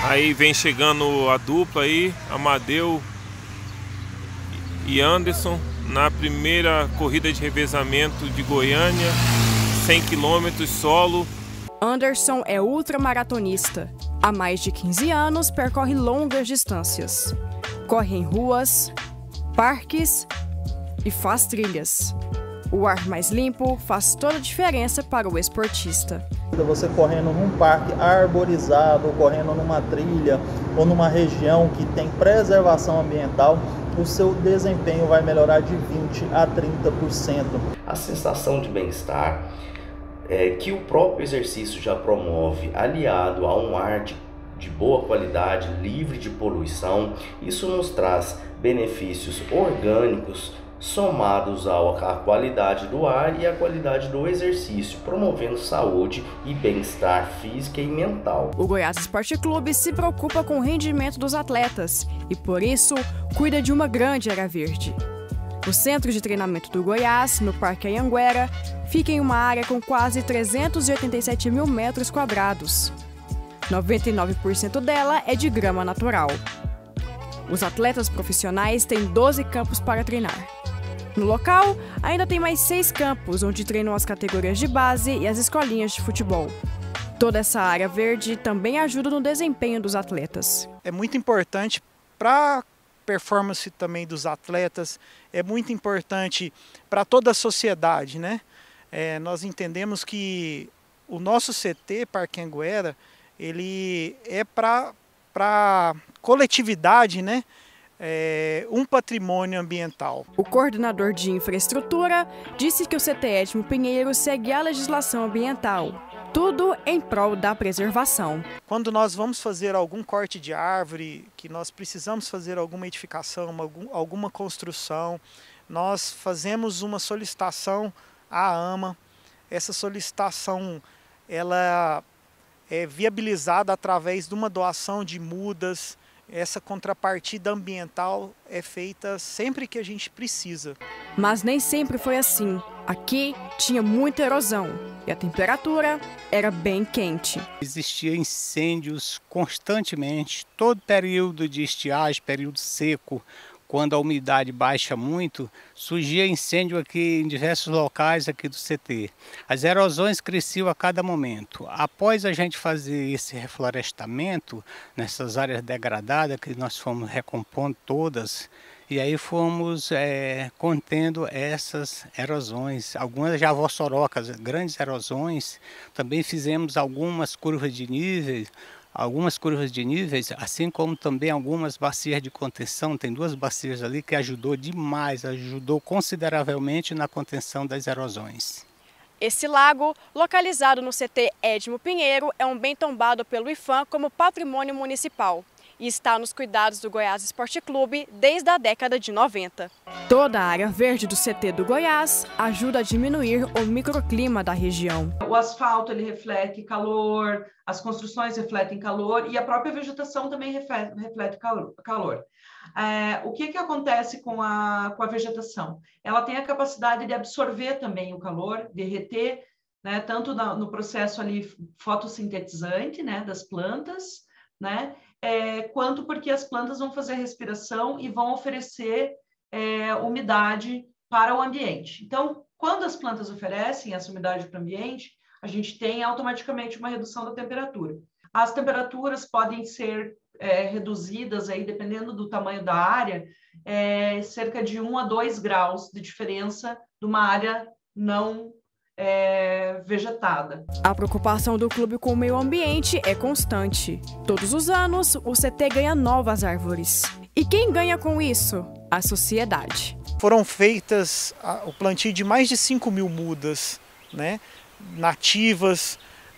Aí vem chegando a dupla aí, Amadeu e Anderson, na primeira corrida de revezamento de Goiânia, 100 km solo. Anderson é ultramaratonista. Há mais de 15 anos percorre longas distâncias. Corre em ruas, parques e faz trilhas. O ar mais limpo faz toda a diferença para o esportista. Você correndo num parque arborizado, ou correndo numa trilha, ou numa região que tem preservação ambiental, o seu desempenho vai melhorar de 20% a 30%. A sensação de bem-estar que o próprio exercício já promove, aliado a um ar de boa qualidade, livre de poluição, isso nos traz benefícios orgânicos somados à qualidade do ar e à qualidade do exercício, promovendo saúde e bem-estar físico e mental. O Goiás Esporte Clube se preocupa com o rendimento dos atletas e, por isso, cuida de uma grande área verde. O centro de treinamento do Goiás, no Parque Anhanguera, fica em uma área com quase 387 mil metros quadrados. 99% dela é de grama natural. Os atletas profissionais têm 12 campos para treinar. No local, ainda tem mais 6 campos, onde treinam as categorias de base e as escolinhas de futebol. Toda essa área verde também ajuda no desempenho dos atletas. É muito importante para a performance também dos atletas, é muito importante para toda a sociedade, né? Nós entendemos que o nosso CT, Parque Anhanguera, ele é para a coletividade, né? Um patrimônio ambiental. O coordenador de infraestrutura disse que o CT Edmo Pinheiro segue a legislação ambiental, tudo em prol da preservação. Quando nós vamos fazer algum corte de árvore, que nós precisamos fazer alguma edificação, alguma construção, nós fazemos uma solicitação à AMA. Essa solicitação ela é viabilizada através de uma doação de mudas. Essa contrapartida ambiental é feita sempre que a gente precisa. Mas nem sempre foi assim. Aqui tinha muita erosão e a temperatura era bem quente. Existia incêndios constantemente, todo período de estiagem, período seco. Quando a umidade baixa muito, surgia incêndio aqui em diversos locais aqui do CT. As erosões cresciam a cada momento. Após a gente fazer esse reflorestamento nessas áreas degradadas, que nós fomos recompondo todas, e aí fomos contendo essas erosões. Algumas javossorocas, grandes erosões. Também fizemos algumas curvas de níveis, assim como também algumas bacias de contenção. Tem 2 bacias ali que ajudou demais, ajudou consideravelmente na contenção das erosões. Esse lago, localizado no CT Edmo Pinheiro, é um bem tombado pelo IPHAN como patrimônio municipal e está nos cuidados do Goiás Esporte Clube desde a década de 90. Toda a área verde do CT do Goiás ajuda a diminuir o microclima da região. O asfalto ele reflete calor, as construções refletem calor e a própria vegetação também reflete calor. O que acontece com a vegetação? Ela tem a capacidade de absorver também o calor, de reter, né, tanto no processo ali fotossintetizante, né, das plantas, né, quanto porque as plantas vão fazer a respiração e vão oferecer umidade para o ambiente. Então, quando as plantas oferecem essa umidade para o ambiente, a gente tem automaticamente uma redução da temperatura. As temperaturas podem ser reduzidas, aí, dependendo do tamanho da área, cerca de 1 a 2 graus de diferença de uma área não vegetada. A preocupação do clube com o meio ambiente é constante. Todos os anos, o CT ganha novas árvores. E quem ganha com isso? A sociedade. Foram feitas o plantio de mais de 5 mil mudas, né, nativas,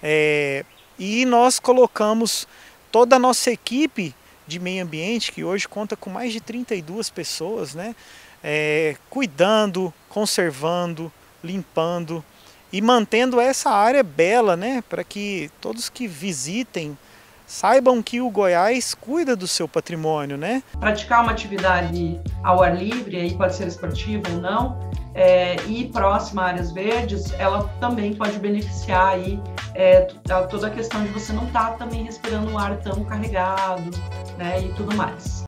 e nós colocamos toda a nossa equipe de meio ambiente, que hoje conta com mais de 32 pessoas, né, cuidando, conservando, limpando e mantendo essa área bela, né, para que todos que visitem saibam que o Goiás cuida do seu patrimônio, né? Praticar uma atividade ao ar livre, aí pode ser esportiva ou não, e próxima a áreas verdes, ela também pode beneficiar aí toda a questão de você não estar também respirando um ar tão carregado, né, e tudo mais.